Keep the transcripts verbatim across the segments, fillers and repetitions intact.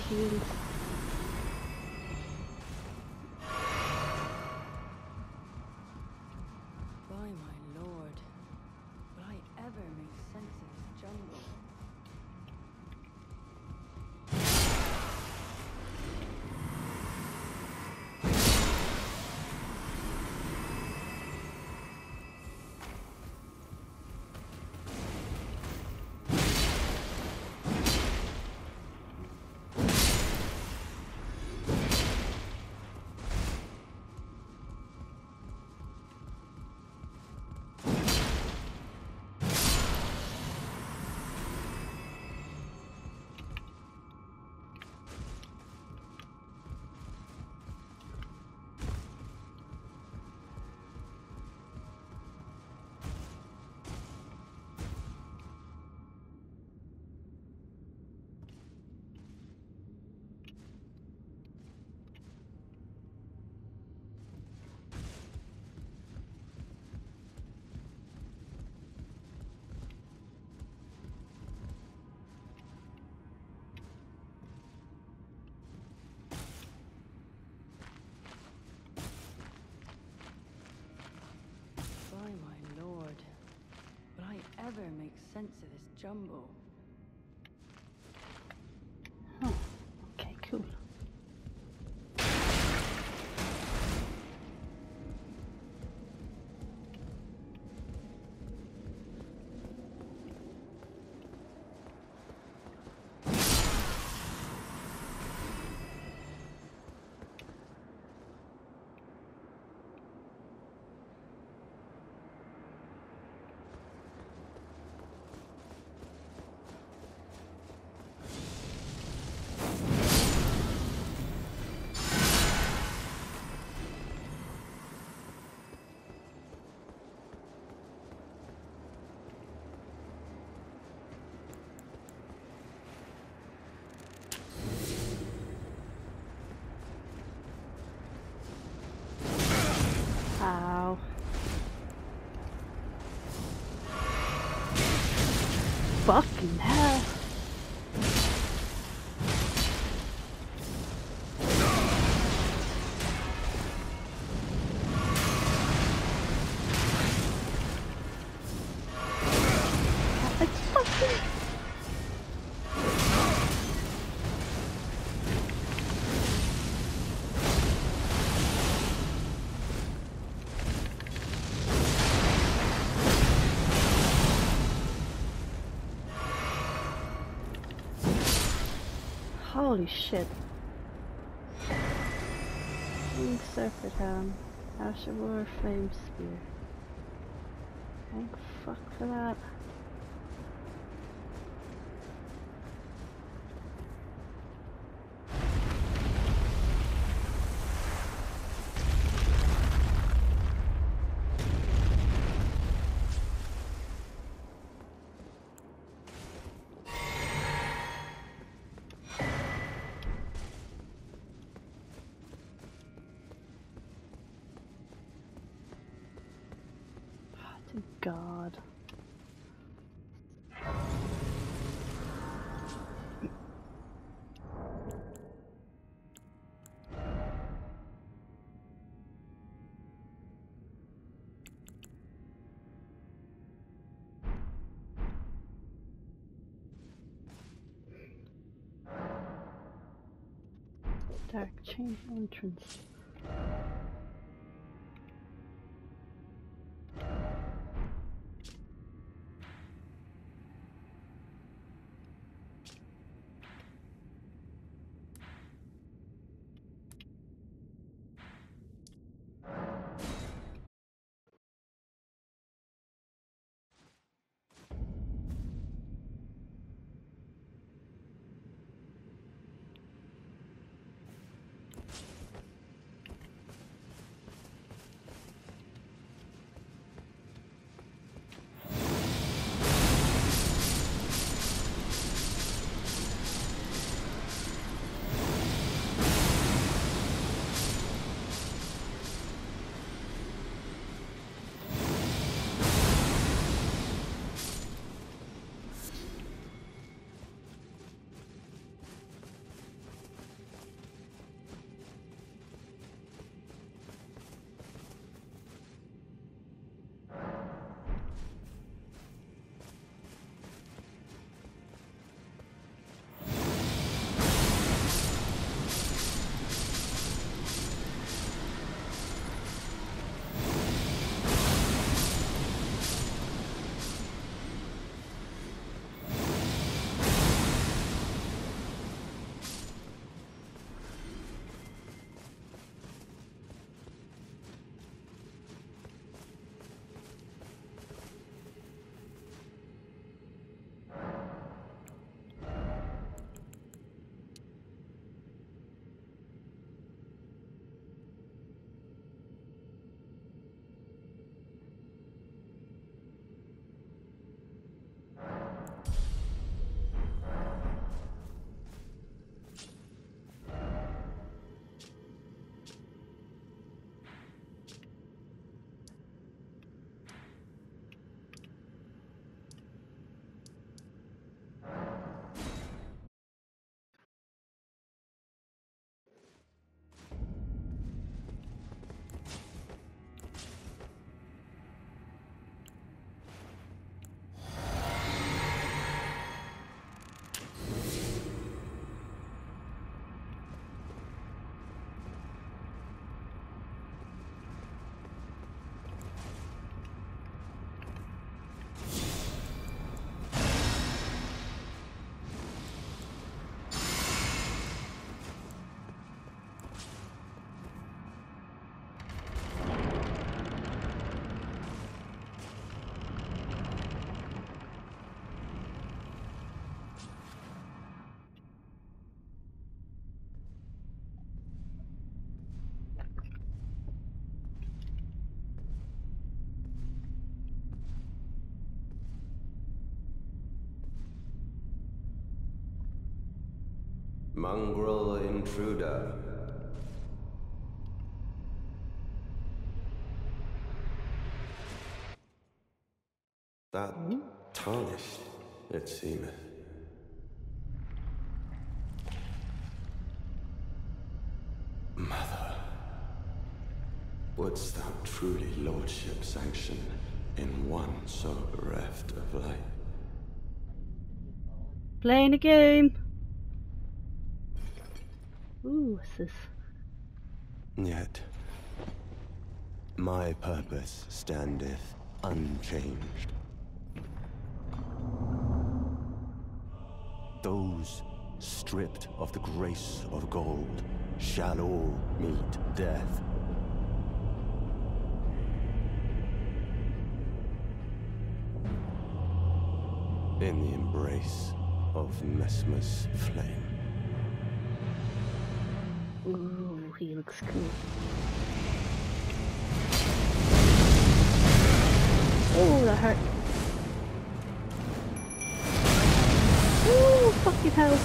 shield. By my lord, will I ever make sense of this jungle? By my lord, will I ever make sense of this jumble? Oh, okay, cool. Ow. Fucking hell. It's fucking... Holy shit. Wing Serpent Helm. Asher War Flame Spear. Thank fuck for that. Thank God. Dark Chamber entrance. Mongrel intruder. That tarnished, it seemeth. Mother, wouldst thou truly lordship sanction in one so bereft of life? Playing a game. Ooh, what's this? Yet, my purpose standeth unchanged. Those stripped of the grace of gold shall all meet death. In the embrace of Messmer's flame. Ooh, he looks cool. Oh, that hurt. Ooh, fucking hell.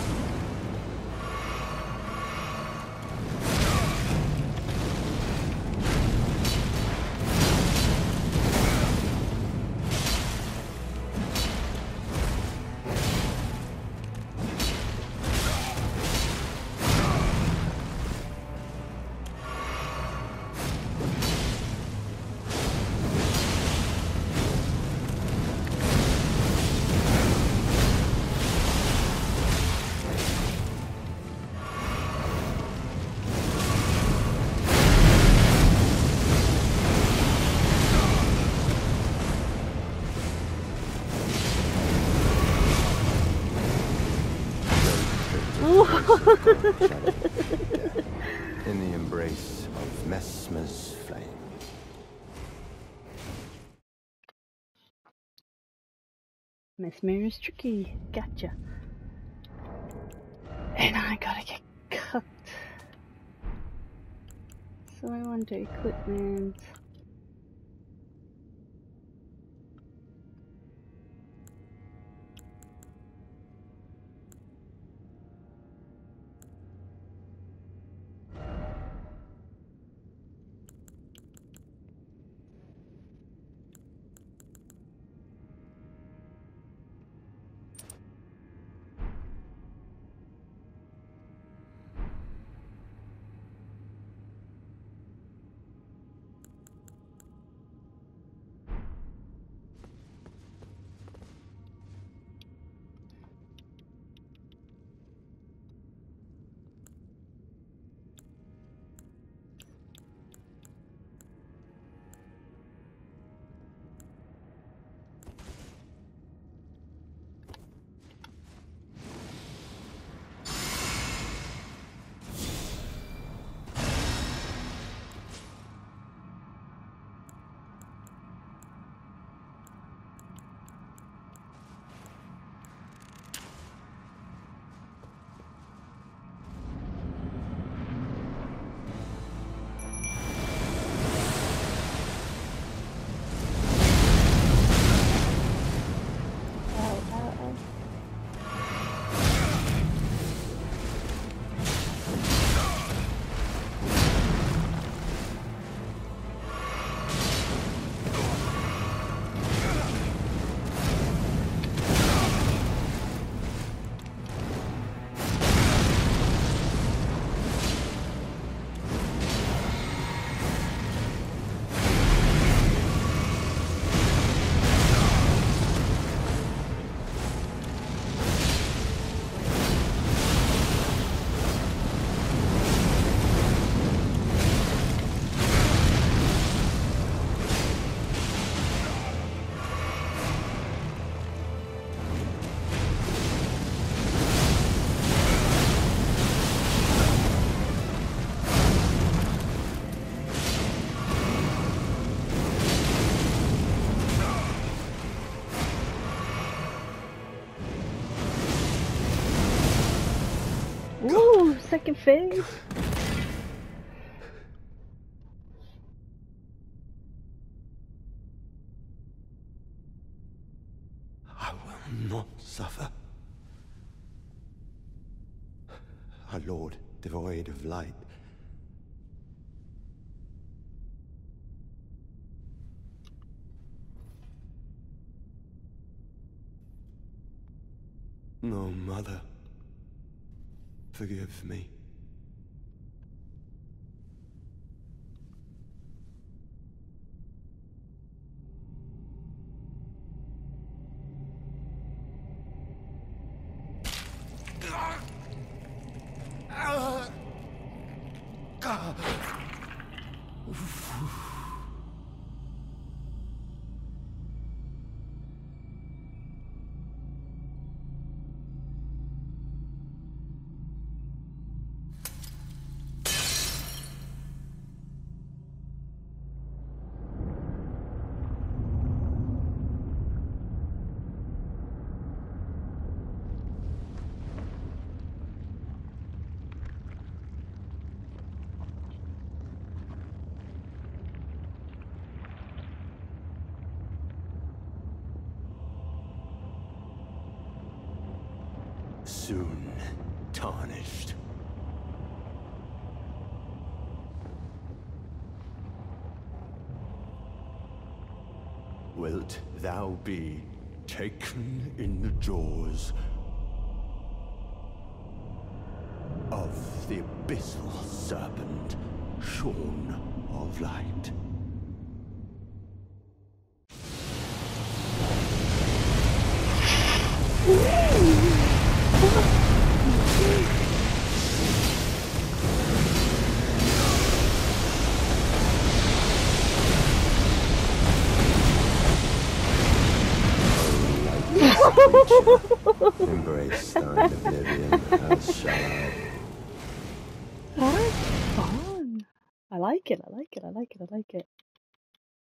In the embrace of Messmer's flame. Messmer is tricky. Gotcha. And I gotta get cooked. So I want to equipment. Ooh, second phase. I will not suffer. a lord devoid of light. No, Mother, forgive me. Soon tarnished. Wilt thou be taken in the jaws of the abyssal serpent, shorn of light? Embrace thine oblivion, as shall I. That's fun. I like it, I like it, I like it, I like it.